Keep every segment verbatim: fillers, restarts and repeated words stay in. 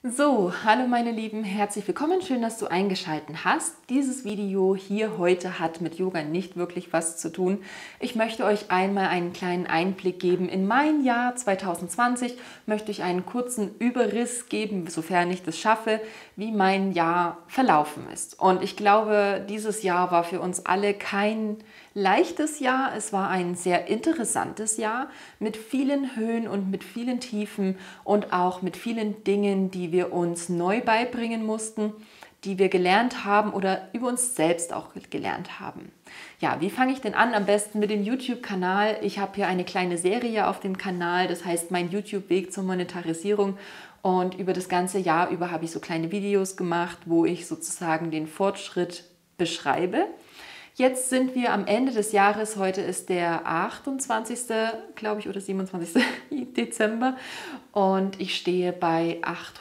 So, hallo meine Lieben, herzlich willkommen, schön, dass du eingeschaltet hast. Dieses Video hier heute hat mit Yoga nicht wirklich was zu tun. Ich möchte euch einmal einen kleinen Einblick geben in mein Jahr zwanzig zwanzig, möchte ich einen kurzen Überriss geben, sofern ich das schaffe, wie mein Jahr verlaufen ist. Und ich glaube, dieses Jahr war für uns alle kein leichtes Jahr, es war ein sehr interessantes Jahr mit vielen Höhen und mit vielen Tiefen und auch mit vielen Dingen, die wir uns neu beibringen mussten, die wir gelernt haben oder über uns selbst auch gelernt haben. Ja, wie fange ich denn an? Am besten mit dem YouTube-Kanal. Ich habe hier eine kleine Serie auf dem Kanal, das heißt mein YouTube-Weg zur Monetarisierung. Und über das ganze Jahr über habe ich so kleine Videos gemacht, wo ich sozusagen den Fortschritt beschreibe. Jetzt sind wir am Ende des Jahres, heute ist der achtundzwanzigste glaube ich, oder siebenundzwanzigste Dezember und ich stehe bei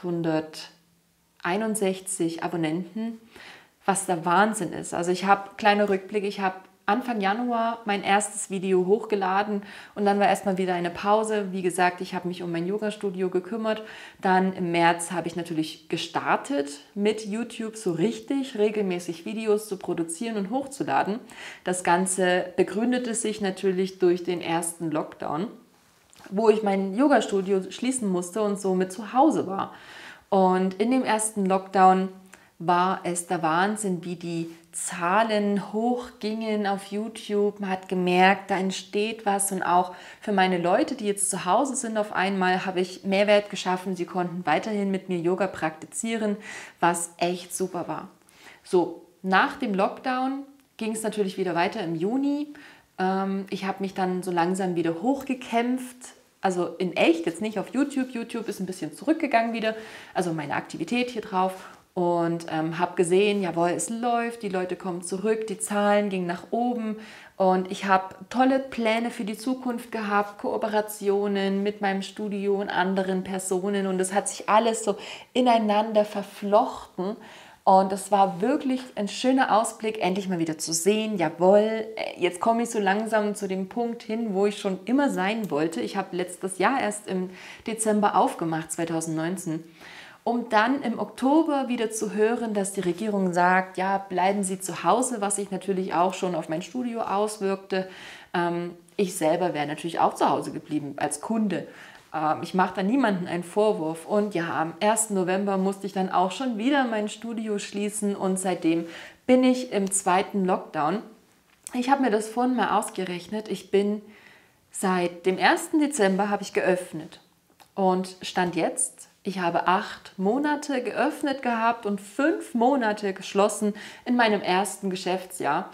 achthunderteinundsechzig Abonnenten, was der Wahnsinn ist. Also ich habe, kleiner Rückblick, ich habe Anfang Januar mein erstes Video hochgeladen und dann war erstmal wieder eine Pause. Wie gesagt, ich habe mich um mein Yoga-Studio gekümmert. Dann im März habe ich natürlich gestartet mit YouTube so richtig, regelmäßig Videos zu produzieren und hochzuladen. Das Ganze begründete sich natürlich durch den ersten Lockdown, wo ich mein Yoga-Studio schließen musste und somit zu Hause war. Und in dem ersten Lockdown war es der Wahnsinn, wie die Zahlen hochgingen auf YouTube. Man hat gemerkt, da entsteht was und auch für meine Leute, die jetzt zu Hause sind, auf einmal habe ich Mehrwert geschaffen. Sie konnten weiterhin mit mir Yoga praktizieren, was echt super war. So, nach dem Lockdown ging es natürlich wieder weiter im Juni. Ähm, ich habe mich dann so langsam wieder hochgekämpft. Also in echt, jetzt nicht auf YouTube. YouTube ist ein bisschen zurückgegangen wieder, also meine Aktivität hier drauf. Und ähm, habe gesehen, jawohl, es läuft, die Leute kommen zurück, die Zahlen gingen nach oben und ich habe tolle Pläne für die Zukunft gehabt, Kooperationen mit meinem Studio und anderen Personen und es hat sich alles so ineinander verflochten und es war wirklich ein schöner Ausblick, endlich mal wieder zu sehen, jawohl, jetzt komme ich so langsam zu dem Punkt hin, wo ich schon immer sein wollte. Ich habe letztes Jahr erst im Dezember aufgemacht, zwanzig neunzehn. Um dann im Oktober wieder zu hören, dass die Regierung sagt, ja, bleiben Sie zu Hause, was sich natürlich auch schon auf mein Studio auswirkte. Ähm, ich selber wäre natürlich auch zu Hause geblieben als Kunde. Ähm, ich mache da niemandem einen Vorwurf. Und ja, am ersten November musste ich dann auch schon wieder mein Studio schließen und seitdem bin ich im zweiten Lockdown. Ich habe mir das vorhin mal ausgerechnet. Ich bin seit dem ersten Dezember habe ich geöffnet und Stand jetzt, ich habe acht Monate geöffnet gehabt und fünf Monate geschlossen in meinem ersten Geschäftsjahr,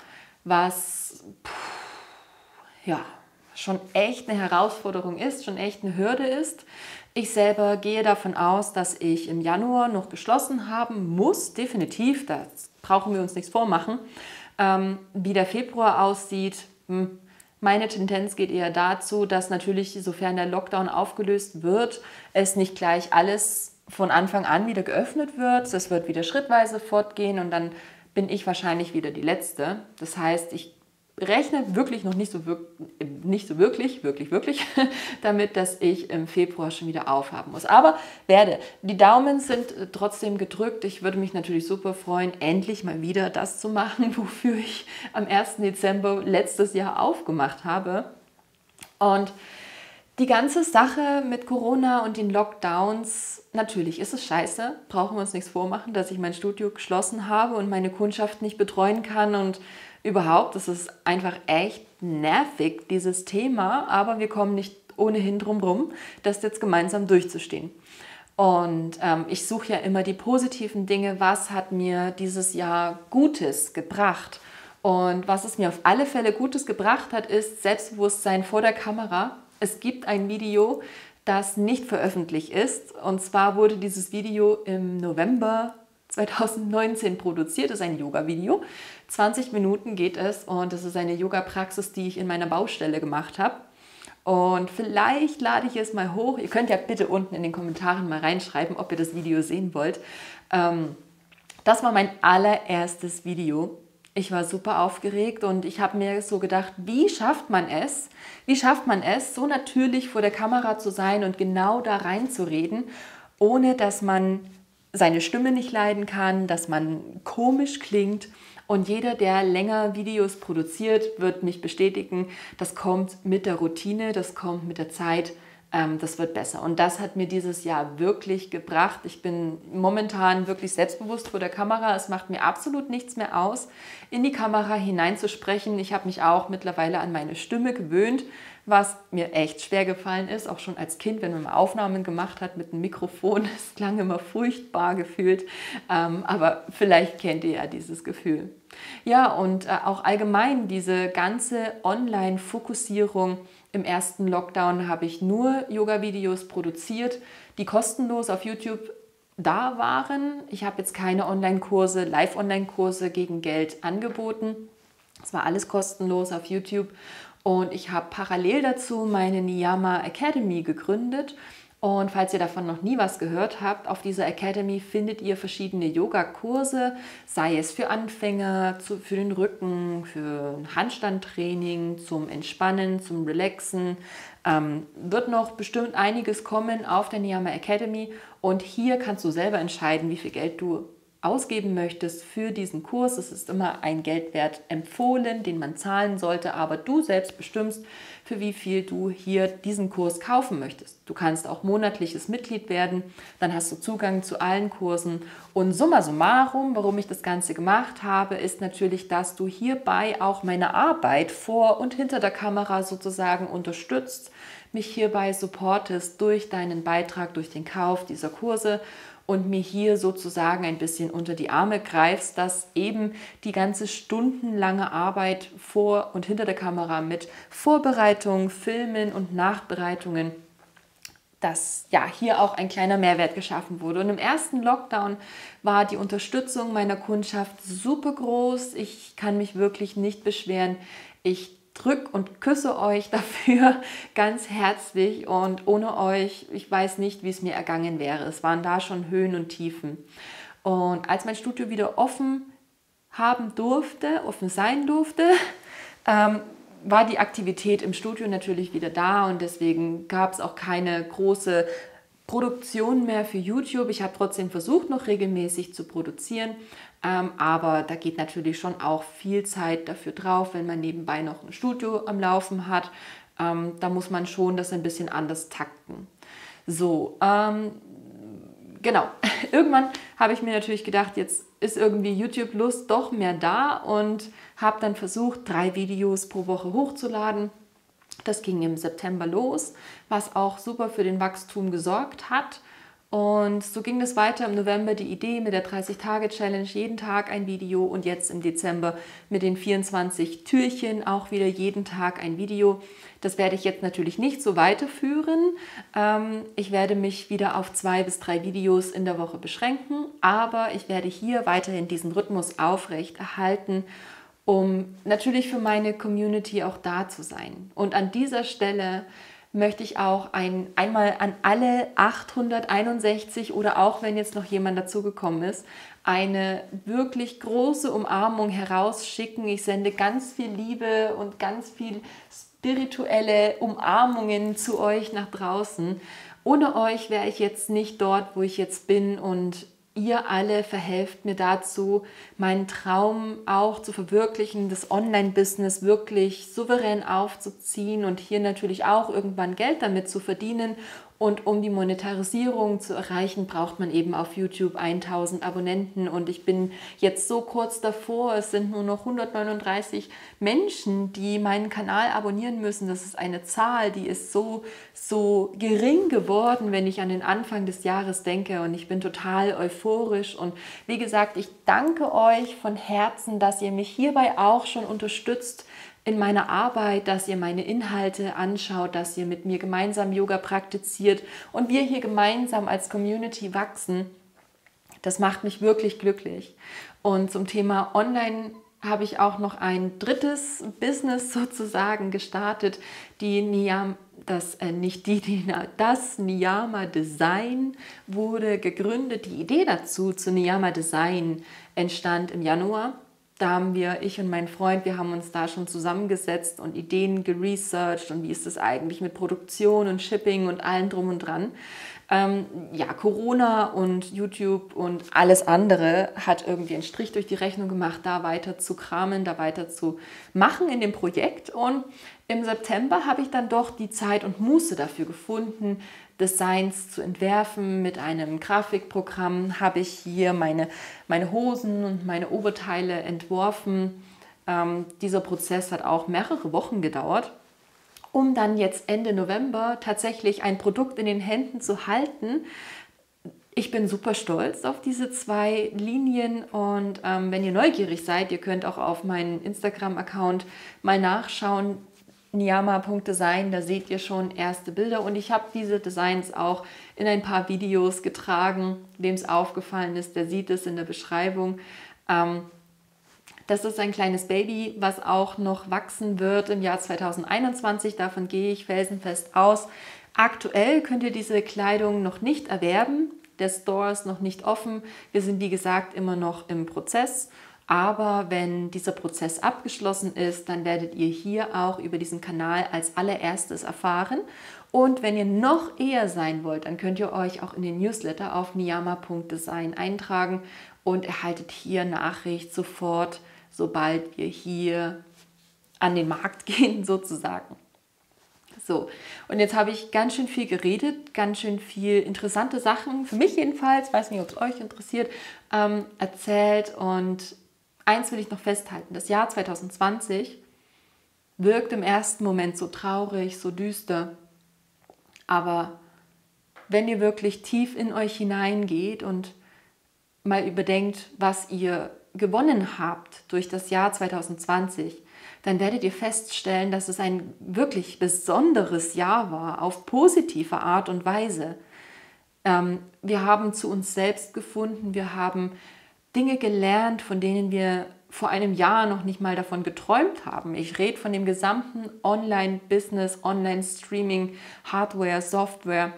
was pff, ja, schon echt eine Herausforderung ist, schon echt eine Hürde ist. Ich selber gehe davon aus, dass ich im Januar noch geschlossen haben muss, definitiv, da brauchen wir uns nichts vormachen. Ähm, wie der Februar aussieht, hm, meine Tendenz geht eher dazu, dass natürlich, sofern der Lockdown aufgelöst wird, es nicht gleich alles von Anfang an wieder geöffnet wird. Es wird wieder schrittweise fortgehen und dann bin ich wahrscheinlich wieder die Letzte. Das heißt, ich rechne wirklich noch nicht so, wirk nicht so wirklich, wirklich, wirklich damit, dass ich im Februar schon wieder aufhaben muss. Aber werde. Die Daumen sind trotzdem gedrückt. Ich würde mich natürlich super freuen, endlich mal wieder das zu machen, wofür ich am ersten Dezember letztes Jahr aufgemacht habe. Und die ganze Sache mit Corona und den Lockdowns, natürlich ist es scheiße, brauchen wir uns nichts vormachen, dass ich mein Studio geschlossen habe und meine Kundschaft nicht betreuen kann und überhaupt, das ist einfach echt nervig, dieses Thema, aber wir kommen nicht ohnehin drum rum, das jetzt gemeinsam durchzustehen. Und ähm, ich suche ja immer die positiven Dinge, was hat mir dieses Jahr Gutes gebracht. Und was es mir auf alle Fälle Gutes gebracht hat, ist Selbstbewusstsein vor der Kamera. Es gibt ein Video, das nicht veröffentlicht ist. Und zwar wurde dieses Video im November zwanzig neunzehn produziert. Das ist ein Yoga-Video. zwanzig Minuten geht es und das ist eine Yoga-Praxis, die ich in meiner Baustelle gemacht habe. Und vielleicht lade ich es mal hoch. Ihr könnt ja bitte unten in den Kommentaren mal reinschreiben, ob ihr das Video sehen wollt. Das war mein allererstes Video. Ich war super aufgeregt und ich habe mir so gedacht, wie schafft man es, wie schafft man es, so natürlich vor der Kamera zu sein und genau da reinzureden, ohne dass man seine Stimme nicht leiden kann, dass man komisch klingt. Und jeder, der länger Videos produziert, wird mich bestätigen, das kommt mit der Routine, das kommt mit der Zeit, ähm, das wird besser. Und das hat mir dieses Jahr wirklich gebracht. Ich bin momentan wirklich selbstbewusst vor der Kamera. Es macht mir absolut nichts mehr aus, in die Kamera hineinzusprechen. Ich habe mich auch mittlerweile an meine Stimme gewöhnt, was mir echt schwer gefallen ist, auch schon als Kind, wenn man mal Aufnahmen gemacht hat mit einem Mikrofon. Es klang immer furchtbar gefühlt, ähm, aber vielleicht kennt ihr ja dieses Gefühl. Ja, und äh, auch allgemein diese ganze Online-Fokussierung. Im ersten Lockdown habe ich nur Yoga-Videos produziert, die kostenlos auf YouTube da waren. Ich habe jetzt keine Online-Kurse, Live-Online-Kurse gegen Geld angeboten. Es war alles kostenlos auf YouTube. Und ich habe parallel dazu meine Niyama Academy gegründet. Und falls ihr davon noch nie was gehört habt, auf dieser Academy findet ihr verschiedene Yoga-Kurse, sei es für Anfänger, zu, für den Rücken, für Handstandtraining, zum Entspannen, zum Relaxen. Ähm, wird noch bestimmt einiges kommen auf der Niyama Academy. Und hier kannst du selber entscheiden, wie viel Geld du ausgeben möchtest für diesen Kurs. Es ist immer ein Geldwert empfohlen, den man zahlen sollte, aber du selbst bestimmst, für wie viel du hier diesen Kurs kaufen möchtest. Du kannst auch monatliches Mitglied werden, dann hast du Zugang zu allen Kursen. Und summa summarum, warum ich das Ganze gemacht habe, ist natürlich, dass du hierbei auch meine Arbeit vor und hinter der Kamera sozusagen unterstützt, mich hierbei supportest durch deinen Beitrag, durch den Kauf dieser Kurse und mir hier sozusagen ein bisschen unter die Arme greifst, dass eben die ganze stundenlange Arbeit vor und hinter der Kamera mit Vorbereitung, Filmen und Nachbereitungen, dass ja hier auch ein kleiner Mehrwert geschaffen wurde. Und im ersten Lockdown war die Unterstützung meiner Kundschaft super groß. Ich kann mich wirklich nicht beschweren. Ich drück und küsse euch dafür ganz herzlich und ohne euch, ich weiß nicht, wie es mir ergangen wäre. Es waren da schon Höhen und Tiefen. Und als mein Studio wieder offen haben durfte, offen sein durfte, ähm, war die Aktivität im Studio natürlich wieder da und deswegen gab es auch keine große Produktion mehr für YouTube. Ich habe trotzdem versucht, noch regelmäßig zu produzieren, ähm, aber da geht natürlich schon auch viel Zeit dafür drauf, wenn man nebenbei noch ein Studio am Laufen hat. Ähm, da muss man schon das ein bisschen anders takten. So, ähm, genau. Irgendwann habe ich mir natürlich gedacht, jetzt ist irgendwie YouTube-Lust doch mehr da und habe dann versucht, drei Videos pro Woche hochzuladen. Das ging im September los, was auch super für den Wachstum gesorgt hat. Und so ging es weiter im November, die Idee mit der dreißig-Tage-Challenge, jeden Tag ein Video und jetzt im Dezember mit den vierundzwanzig Türchen auch wieder jeden Tag ein Video. Das werde ich jetzt natürlich nicht so weiterführen. Ich werde mich wieder auf zwei bis drei Videos in der Woche beschränken, aber ich werde hier weiterhin diesen Rhythmus aufrecht erhalten, um natürlich für meine Community auch da zu sein. Und an dieser Stelle möchte ich auch ein, einmal an alle achthunderteinundsechzig oder auch wenn jetzt noch jemand dazugekommen ist, eine wirklich große Umarmung herausschicken. Ich sende ganz viel Liebe und ganz viel spirituelle Umarmungen zu euch nach draußen. Ohne euch wäre ich jetzt nicht dort, wo ich jetzt bin und ihr alle verhelft mir dazu, meinen Traum auch zu verwirklichen, das Online-Business wirklich souverän aufzuziehen und hier natürlich auch irgendwann Geld damit zu verdienen. Und um die Monetarisierung zu erreichen, braucht man eben auf YouTube tausend Abonnenten. Und ich bin jetzt so kurz davor, es sind nur noch hundertneununddreißig Menschen, die meinen Kanal abonnieren müssen. Das ist eine Zahl, die ist so, so gering geworden, wenn ich an den Anfang des Jahres denke. Und ich bin total euphorisch. Und wie gesagt, ich danke euch von Herzen, dass ihr mich hierbei auch schon unterstützt, in meiner Arbeit, dass ihr meine Inhalte anschaut, dass ihr mit mir gemeinsam Yoga praktiziert und wir hier gemeinsam als Community wachsen. Das macht mich wirklich glücklich. Und zum Thema Online habe ich auch noch ein drittes Business sozusagen gestartet, die Niyama, das äh, nicht die, die das Niyama Design wurde gegründet. Die Idee dazu zu Niyama Design entstand im Januar. Da haben wir, ich und mein Freund, wir haben uns da schon zusammengesetzt und Ideen geresearched und wie ist das eigentlich mit Produktion und Shipping und allem drum und dran. Ähm, ja, Corona und YouTube und alles andere hat irgendwie einen Strich durch die Rechnung gemacht, da weiter zu kramen, da weiter zu machen in dem Projekt. Und im September habe ich dann doch die Zeit und Muße dafür gefunden, Designs zu entwerfen. Mit einem Grafikprogramm habe ich hier meine, meine Hosen und meine Oberteile entworfen. Ähm, dieser Prozess hat auch mehrere Wochen gedauert, um dann jetzt Ende November tatsächlich ein Produkt in den Händen zu halten. Ich bin super stolz auf diese zwei Linien und ähm, wenn ihr neugierig seid, ihr könnt auch auf meinen Instagram-Account mal nachschauen, niyama punkt design, da seht ihr schon erste Bilder und ich habe diese Designs auch in ein paar Videos getragen. Wem es aufgefallen ist, der sieht es in der Beschreibung. Ähm, Das ist ein kleines Baby, was auch noch wachsen wird im Jahr zweitausendeinundzwanzig. Davon gehe ich felsenfest aus. Aktuell könnt ihr diese Kleidung noch nicht erwerben. Der Store ist noch nicht offen. Wir sind, wie gesagt, immer noch im Prozess. Aber wenn dieser Prozess abgeschlossen ist, dann werdet ihr hier auch über diesen Kanal als allererstes erfahren. Und wenn ihr noch eher sein wollt, dann könnt ihr euch auch in den Newsletter auf niyama punkt design eintragen und erhaltet hier Nachricht sofort, sobald wir hier an den Markt gehen sozusagen. So, und jetzt habe ich ganz schön viel geredet, ganz schön viel interessante Sachen, für mich jedenfalls, weiß nicht, ob es euch interessiert, ähm, erzählt. Und eins will ich noch festhalten, das Jahr zweitausendzwanzig wirkt im ersten Moment so traurig, so düster. Aber wenn ihr wirklich tief in euch hineingeht und mal überdenkt, was ihr gewonnen habt durch das Jahr zweitausendzwanzig, dann werdet ihr feststellen, dass es ein wirklich besonderes Jahr war, auf positive Art und Weise. Ähm, wir haben zu uns selbst gefunden, wir haben Dinge gelernt, von denen wir vor einem Jahr noch nicht mal davon geträumt haben. Ich rede von dem gesamten Online-Business, Online-Streaming, Hardware, Software,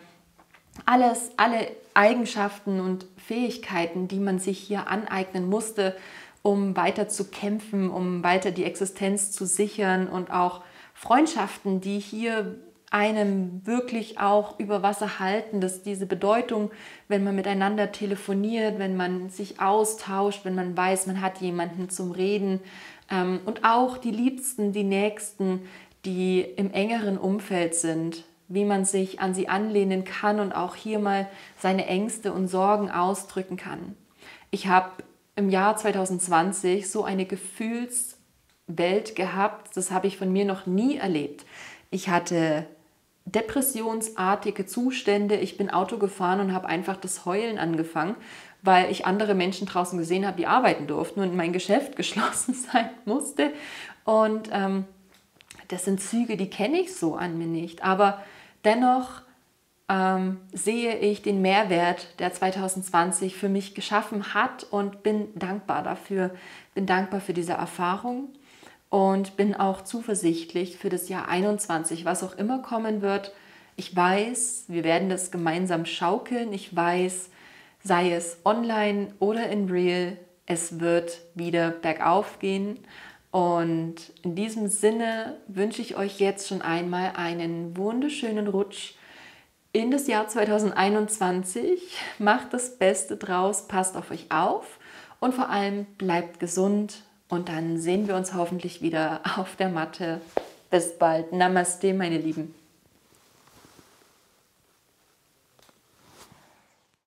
alles, alle Eigenschaften und Fähigkeiten, die man sich hier aneignen musste, um weiter zu kämpfen, um weiter die Existenz zu sichern und auch Freundschaften, die hier einem wirklich auch über Wasser halten, dass diese Bedeutung, wenn man miteinander telefoniert, wenn man sich austauscht, wenn man weiß, man hat jemanden zum Reden ähm, und auch die Liebsten, die Nächsten, die im engeren Umfeld sind, wie man sich an sie anlehnen kann und auch hier mal seine Ängste und Sorgen ausdrücken kann. Ich habe im Jahr zweitausendzwanzig so eine Gefühlswelt gehabt, das habe ich von mir noch nie erlebt. Ich hatte depressionsartige Zustände, ich bin Auto gefahren und habe einfach das Heulen angefangen, weil ich andere Menschen draußen gesehen habe, die arbeiten durften und mein Geschäft geschlossen sein musste. Und ähm, das sind Züge, die kenne ich so an mir nicht, aber dennoch ähm, sehe ich den Mehrwert, der zweitausendzwanzig für mich geschaffen hat und bin dankbar dafür, bin dankbar für diese Erfahrung und bin auch zuversichtlich für das Jahr einundzwanzig, was auch immer kommen wird. Ich weiß, wir werden das gemeinsam schaukeln. Ich weiß, sei es online oder in real, es wird wieder bergauf gehen. Und in diesem Sinne wünsche ich euch jetzt schon einmal einen wunderschönen Rutsch in das Jahr zweitausendeinundzwanzig. Macht das Beste draus, passt auf euch auf und vor allem bleibt gesund. Und dann sehen wir uns hoffentlich wieder auf der Matte. Bis bald. Namaste, meine Lieben.